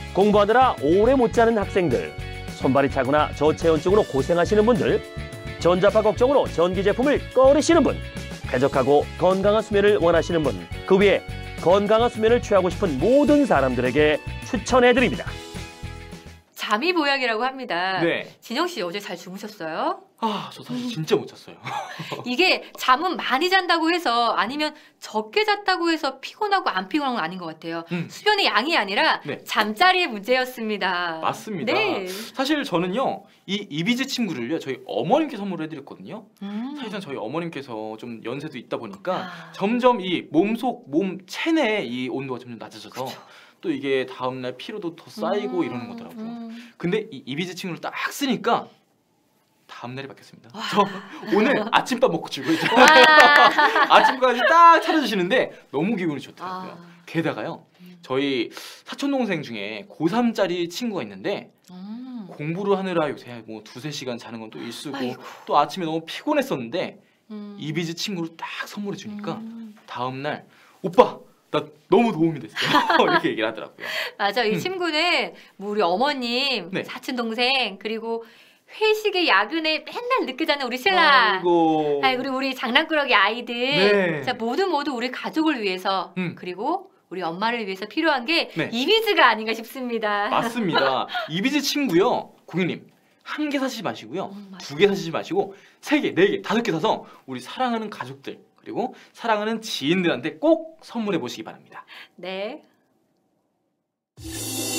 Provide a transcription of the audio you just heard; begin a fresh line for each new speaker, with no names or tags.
공부하느라 오래 못 자는 학생들, 손발이 차거나 저체온증으로 고생하시는 분들, 전자파 걱정으로 전기 제품을 꺼리시는 분, 쾌적하고 건강한 수면을 원하시는 분, 그 위에 건강한 수면을 취하고 싶은 모든 사람들에게 추천해드립니다.
잠이 보약이라고 합니다.
네.
진영 씨 어제 잘 주무셨어요?
저 사실 진짜 못 잤어요.
이게 잠은 많이 잔다고 해서 아니면 적게 잤다고 해서 피곤하고 안 피곤한 건 아닌 것 같아요. 수면의 양이 아니라
네.
잠자리의 문제였습니다.
맞습니다.
네.
사실 저는요, 이 이비즈 침구를요, 저희 어머님께 선물을 해드렸거든요. 사실은 저희 어머님께서 좀 연세도 있다 보니까 점점 이 몸 체내 이 온도가 점점 낮아져서
그쵸.
또 이게 다음날 피로도 더 쌓이고 이러는 거더라고요. 근데 이 이비즈 침구를 딱 쓰니까 다음날이 바뀌었습니다. 저 오늘 아침밥 먹고 출근했어요. 아침까지 딱 차려주시는데 너무 기분이 좋더라고요. 게다가요, 저희 사촌동생 중에 고3짜리 친구가 있는데 공부를 하느라 요새 뭐 2-3시간 자는 건 또 일수고
아이고.
또 아침에 너무 피곤했었는데 이비즈 친구를 딱 선물해 주니까 다음날 오빠! 나 너무 도움이 됐어요. 이렇게 얘기를 하더라고요.
맞아. 이 친구는 뭐 우리 어머님,
네.
사촌 동생, 그리고 회식에 야근에 맨날 늦게 자는 우리 신랑,
아이고.
그리고 우리 장난꾸러기 아이들,
네.
자, 모두 우리 가족을 위해서 그리고 우리 엄마를 위해서 필요한 게
네.
이비즈가 아닌가 싶습니다.
맞습니다. 이비즈 친구요, 고객님, 1개 사시지 마시고요, 2개 사시지 마시고 3개, 4개, 5개 사서 우리 사랑하는 가족들 그리고 사랑하는 지인들한테 꼭 선물해 보시기 바랍니다.
네.